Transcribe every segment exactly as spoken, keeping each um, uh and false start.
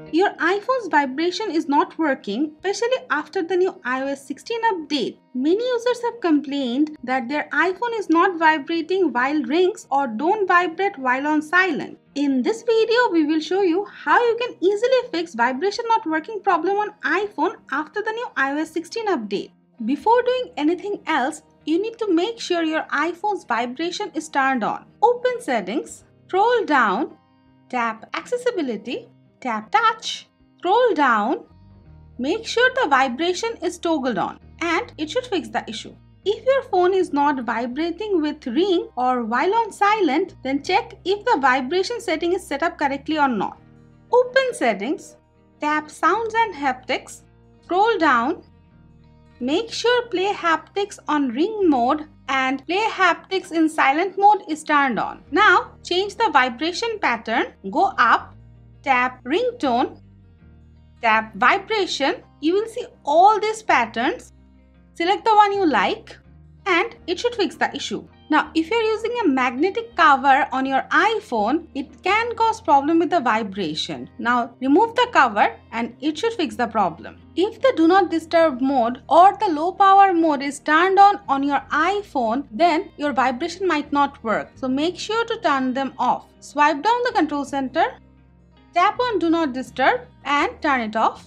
Your iPhone's vibration is not working, especially after the new i O S sixteen update. Many users have complained that their iPhone is not vibrating while rings or don't vibrate while on silent. In this video, we will show you how you can easily fix vibration not working problem on iPhone after the new i O S sixteen update. Before doing anything else, you need to make sure your iPhone's vibration is turned on. Open Settings, scroll down, tap Accessibility, tap Touch, scroll down, make sure the vibration is toggled on and it should fix the issue. If your phone is not vibrating with ring or while on silent, then check if the vibration setting is set up correctly or not. Open Settings, tap Sounds and Haptics, scroll down, make sure Play Haptics on ring mode and Play Haptics in silent mode is turned on. Now change the vibration pattern, go up, tap Ringtone, tap Vibration. You will see all these patterns. Select the one you like and it should fix the issue. Now if you are using a magnetic cover on your iPhone, it can cause problem with the vibration. Now remove the cover and it should fix the problem. If the do not disturb mode or the low power mode is turned on on your iPhone, then your vibration might not work. So make sure to turn them off. Swipe down the control center, tap on do not disturb and turn it off.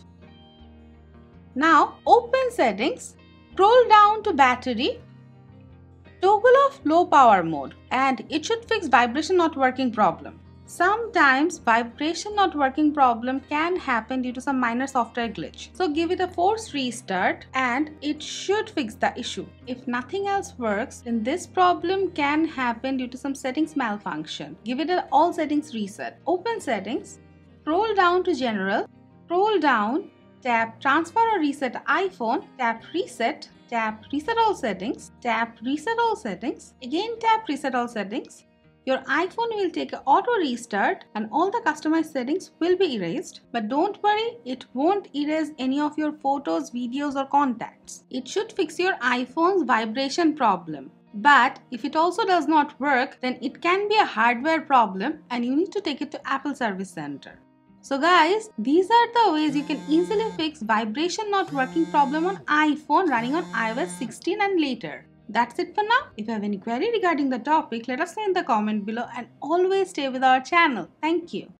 Now open Settings, scroll down to Battery, toggle off low power mode and it should fix vibration not working problem. Sometimes vibration not working problem can happen due to some minor software glitch. So give it a forced restart and it should fix the issue. If nothing else works, then this problem can happen due to some settings malfunction. Give it an all settings reset. Open Settings, scroll down to General, scroll down, tap Transfer or Reset iPhone, tap Reset, tap Reset All Settings, tap Reset All Settings, again tap Reset All Settings. Your iPhone will take an auto restart and all the customized settings will be erased. But don't worry, it won't erase any of your photos, videos or contacts. It should fix your iPhone's vibration problem. But if it also does not work, then it can be a hardware problem and you need to take it to Apple Service Center. So guys, these are the ways you can easily fix vibration not working problem on iPhone running on i O S sixteen and later. That's it for now. If you have any query regarding the topic, let us know in the comment below and always stay with our channel. Thank you.